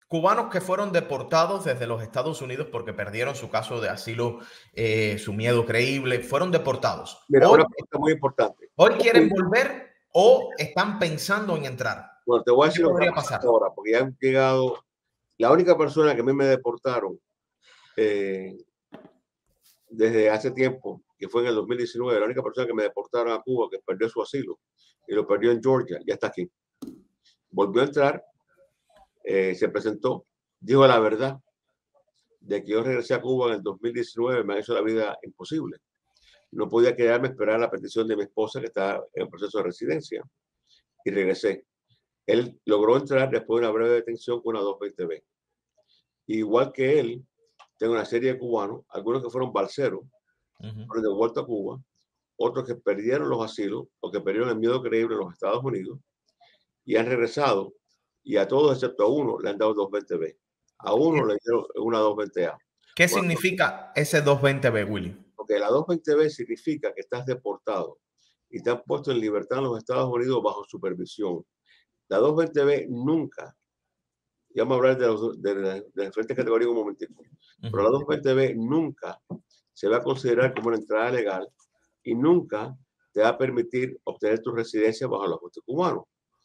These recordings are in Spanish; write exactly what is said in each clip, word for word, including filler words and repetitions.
Cubanos que fueron deportados desde los Estados Unidos porque perdieron su caso de asilo, eh, su miedo creíble, fueron deportados. Mira, Hoy, una pregunta muy importante. hoy quieren volver o están pensando en entrar. Bueno, te voy a ¿Qué decir lo que podría está pasar? pasando ahora, porque ya han llegado. La única persona que a mí me deportaron eh, desde hace tiempo, que fue en el dos mil diecinueve, la única persona que me deportaron a Cuba que perdió su asilo y lo perdió en Georgia, ya está aquí. Volvió a entrar, eh, se presentó, dijo la verdad de que yo regresé a Cuba en el dos mil diecinueve, me ha hecho la vida imposible. No podía quedarme a esperar la petición de mi esposa que está en el proceso de residencia y regresé. Él logró entrar después de una breve detención con una doscientos veinte B. Igual que él, tengo una serie de cubanos, algunos que fueron balseros, Uh-huh. fueron devueltos a Cuba, otros que perdieron los asilos o que perdieron el miedo creíble en los Estados Unidos y han regresado, y a todos excepto a uno le han dado doscientos veinte B. A uno le dieron una doscientos veinte A. ¿Qué Bueno, significa ese doscientos veinte B, Willy? porque la doscientos veinte B significa que estás deportado y te han puesto en libertad en los Estados Unidos bajo supervisión. La doscientos veinte B nunca, ya vamos a hablar de, los, de, de, de las diferentes categorías un momentito, uh-huh. Pero la doscientos veinte B nunca se va a considerar como una entrada legal y nunca te va a permitir obtener tu residencia bajo los ajustes cubanos.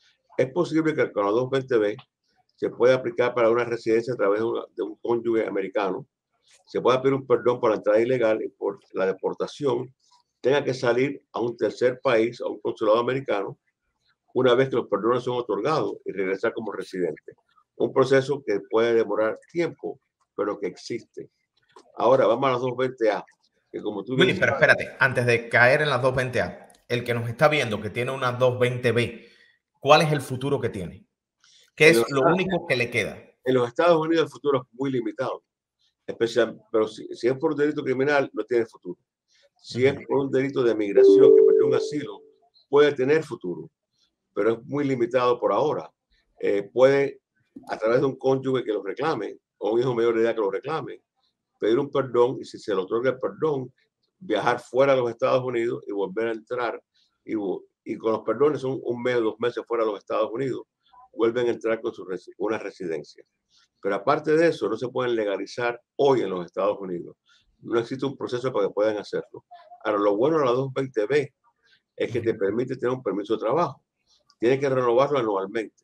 Es posible que con la doscientos veinte B se pueda aplicar para una residencia a través de, una, de un cónyuge americano, se pueda pedir un perdón por la entrada ilegal y por la deportación tenga que salir a un tercer país, a un consulado americano, una vez que los perdones son otorgados y regresar como residente. Un proceso que puede demorar tiempo, pero que existe. Ahora vamos a las doscientos veinte A. Que como tú Willy, bien pero sabes, espérate, antes de caer en las doscientos veinte A, el que nos está viendo que tiene una doscientos veinte B, ¿cuál es el futuro que tiene? ¿Qué en es los, lo único que le queda? En los Estados Unidos el futuro es muy limitado. Especial, pero si, si es por un delito criminal, no tiene futuro. Si uh-huh. es por un delito de migración que perdió un asilo, puede tener futuro, pero es muy limitado por ahora. Eh, puede, a través de un cónyuge que lo reclame, o un hijo mayor de edad que lo reclame, pedir un perdón y si se le otorga el perdón, viajar fuera de los Estados Unidos y volver a entrar. Y, y con los perdones son un mes o dos meses fuera de los Estados Unidos, vuelven a entrar con su, una residencia. Pero aparte de eso, no se pueden legalizar hoy en los Estados Unidos. No existe un proceso para que puedan hacerlo. Ahora, lo bueno de la doscientos veinte B es que te permite tener un permiso de trabajo. Tienes que renovarlo anualmente.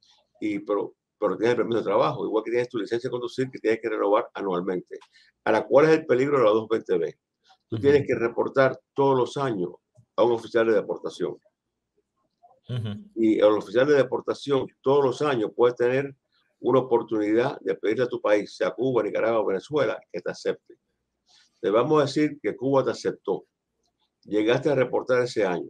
Y, pero, pero tienes el permiso de trabajo, igual que tienes tu licencia de conducir, que tienes que renovar anualmente. Ahora, ¿cuál es el peligro de la doscientos veinte B? Tú uh-huh. tienes que reportar todos los años a un oficial de deportación. Uh-huh. Y el oficial de deportación todos los años puede tener una oportunidad de pedirle a tu país, sea Cuba, Nicaragua o Venezuela, que te acepte. Te vamos a decir que Cuba te aceptó. Llegaste a reportar ese año.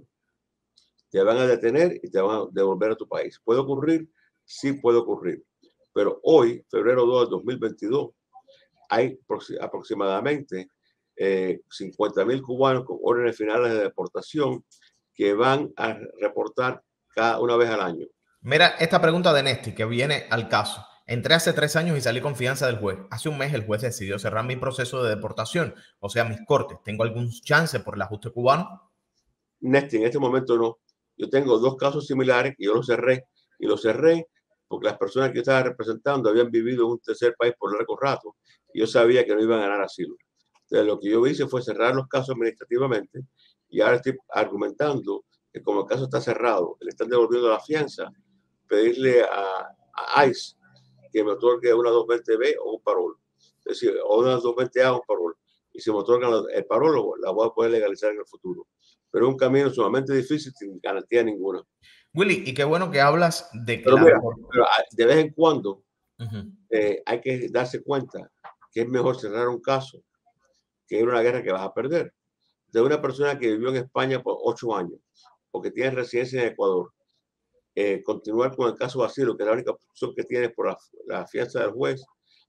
Te van a detener y te van a devolver a tu país. ¿Puede ocurrir? Sí puede ocurrir. Pero hoy, febrero dos de dos mil veintidós, hay aproximadamente eh, cincuenta mil cubanos con órdenes finales de deportación que van a reportar cada una vez al año. Mira esta pregunta de Nesti que viene al caso. Entré hace tres años y salí con fianza del juez. Hace un mes el juez decidió cerrar mi proceso de deportación, o sea, mis cortes. ¿Tengo algún chance por el ajuste cubano? Nesti, en este momento no. Yo tengo dos casos similares y yo los cerré. Y los cerré porque las personas que yo estaba representando habían vivido en un tercer país por largo rato y yo sabía que no iban a ganar asilo. Entonces, lo que yo hice fue cerrar los casos administrativamente y ahora estoy argumentando que como el caso está cerrado, le están devolviendo la fianza, pedirle a, a ICE que me otorgue una doscientos veinte B o un parol. Es decir, o una doscientos veinte A o un parol. Y si me otorgan el parol, la voy a poder legalizar en el futuro. Pero es un camino sumamente difícil sin garantía ninguna. Willy, y qué bueno que hablas de que pero la... Mira, pero de vez en cuando uh-huh. eh, hay que darse cuenta que es mejor cerrar un caso que ir a una guerra que vas a perder. De una persona que vivió en España por ocho años o que tiene residencia en Ecuador, eh, continuar con el caso de asilo, que es la única opción que tienes por la, la fianza del juez,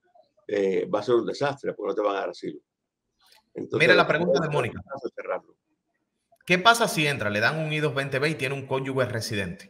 eh, va a ser un desastre porque no te van a dar asilo. Entonces, mira la pregunta de Mónica. ¿Qué pasa si entra, le dan un I doscientos veinte B y tiene un cónyuge residente?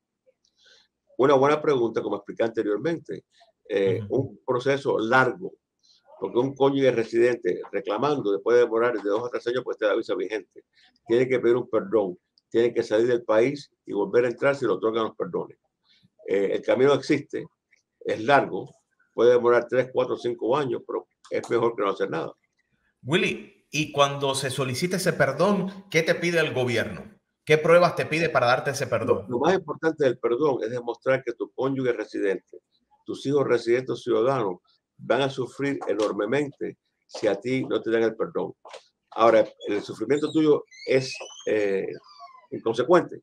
Una buena pregunta, como expliqué anteriormente. Eh, uh-huh. Un proceso largo, porque un cónyuge residente reclamando después de demorar de dos a tres años, pues te da visa vigente. Tiene que pedir un perdón, tiene que salir del país y volver a entrar si le otorgan los perdones. Eh, el camino existe, es largo, puede demorar tres, cuatro, cinco años, pero es mejor que no hacer nada. Willy, y cuando se solicita ese perdón, ¿qué te pide el gobierno? ¿Qué pruebas te pide para darte ese Lo, perdón? lo más importante del perdón es demostrar que tu cónyuge residente, tus hijos residentes ciudadanos, van a sufrir enormemente si a ti no te dan el perdón. Ahora, el sufrimiento tuyo es eh, inconsecuente,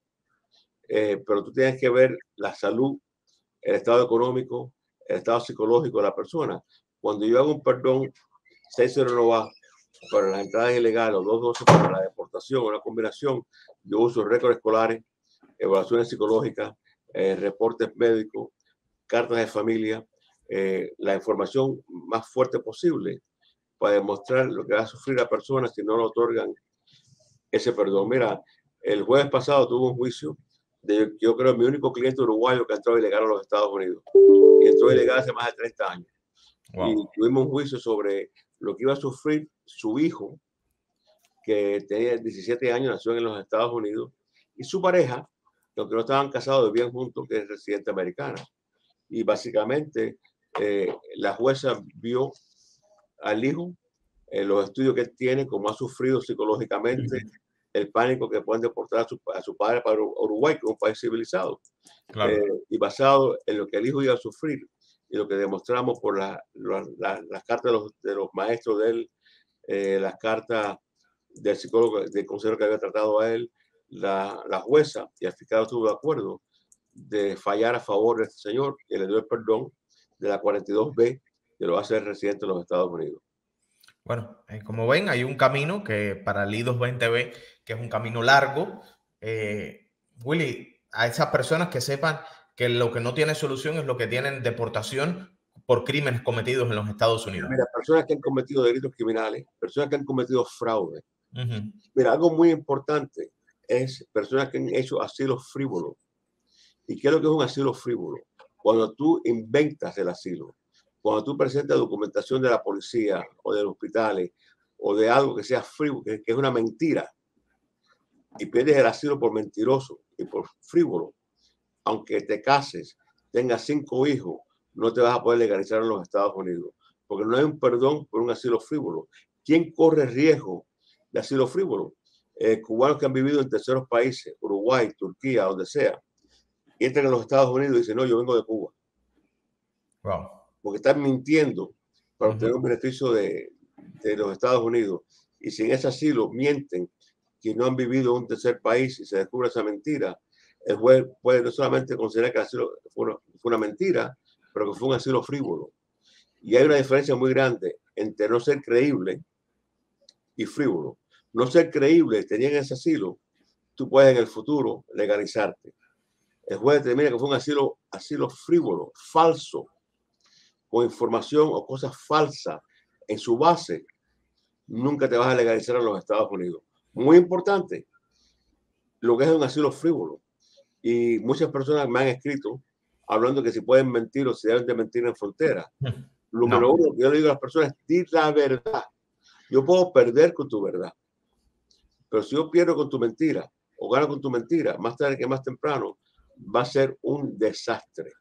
eh, pero tú tienes que ver la salud, el estado económico, el estado psicológico de la persona. Cuando yo hago un perdón, seis se renova para las entradas ilegales o dos doce para la deportación, una combinación, yo uso récords escolares, evaluaciones psicológicas, eh, reportes médicos, cartas de familia, eh, la información más fuerte posible para demostrar lo que va a sufrir la persona si no le otorgan ese perdón. Mira, el jueves pasado tuve un juicio de, yo creo, mi único cliente uruguayo que ha entrado ilegal a los Estados Unidos. Y entró ilegal hace más de treinta años. Wow. Y tuvimos un juicio sobre lo que iba a sufrir su hijo, que tenía diecisiete años, nació en los Estados Unidos, y su pareja, aunque no estaban casados, vivían juntos, que es residente americana. Y básicamente eh, la jueza vio al hijo, eh, los estudios que él tiene, cómo ha sufrido psicológicamente, uh-huh. el pánico que pueden deportar a su, a su padre para Uruguay, que es un país civilizado. Claro. Eh, y basado en lo que el hijo iba a sufrir y lo que demostramos por la, la, la, las cartas de los, de los maestros de él, eh, las cartas del psicólogo, del consejero que había tratado a él, la, la jueza y el fiscal estuvo de acuerdo de fallar a favor de este señor y le dio el perdón de la cuarenta y dos B, que lo hace el residente de los Estados Unidos. Bueno, eh, como ven, hay un camino que para el I dos veinte B, que es un camino largo. Eh, Willy, a esas personas que sepan que lo que no tiene solución es lo que tienen deportación por crímenes cometidos en los Estados Unidos. Mira, personas que han cometido delitos criminales, personas que han cometido fraude. Uh-huh. Mira, algo muy importante es personas que han hecho asilos frívolos. ¿Y qué es lo que es un asilo frívolo? Cuando tú inventas el asilo, cuando tú presentas documentación de la policía o de los hospitales o de algo que sea frívolo, que, que es una mentira, y pierdes el asilo por mentiroso y por frívolo, aunque te cases, tengas cinco hijos, no te vas a poder legalizar en los Estados Unidos, porque no hay un perdón por un asilo frívolo. ¿Quién corre riesgo de asilo frívolo? Eh, cubanos que han vivido en terceros países, Uruguay, Turquía, donde sea, y entran en los Estados Unidos y dicen, no, yo vengo de Cuba. Wow. Porque están mintiendo para obtener uh-huh. un beneficio de, de los Estados Unidos. Y si en ese asilo mienten que no han vivido en un tercer país y se descubre esa mentira, el juez puede no solamente considerar que el asilo fue una, fue una mentira, pero que fue un asilo frívolo. Y hay una diferencia muy grande entre no ser creíble y frívolo. No ser creíble, tenían ese asilo, tú puedes en el futuro legalizarte. El juez determina que fue un asilo, asilo frívolo, falso, con información o cosas falsas en su base, nunca te vas a legalizar en los Estados Unidos. Muy importante, lo que es un asilo frívolo. Y muchas personas me han escrito hablando que si pueden mentir o si deben de mentir en frontera. Lo número no. uno que yo le digo a las personas, di la verdad. Yo puedo perder con tu verdad, pero si yo pierdo con tu mentira o gano con tu mentira, más tarde que más temprano, va a ser un desastre.